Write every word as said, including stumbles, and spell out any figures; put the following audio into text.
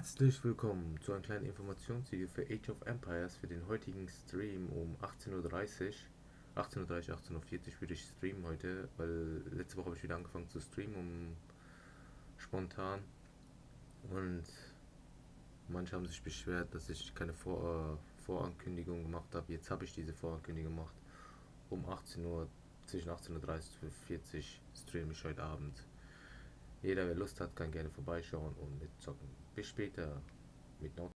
Herzlich willkommen zu einem kleinen Informationsvideo für Age of Empires für den heutigen Stream um achtzehn Uhr dreißig. achtzehn Uhr dreißig, achtzehn Uhr vierzig würde ich streamen heute, weil letzte Woche habe ich wieder angefangen zu streamen, um spontan. Und manche haben sich beschwert, dass ich keine Vor äh, Vorankündigung gemacht habe. Jetzt habe ich diese Vorankündigung gemacht. Um achtzehn Uhr, zwischen achtzehn Uhr dreißig und vierzig streame ich heute Abend. Jeder, wer Lust hat, kann gerne vorbeischauen und mitzocken. Bis später mit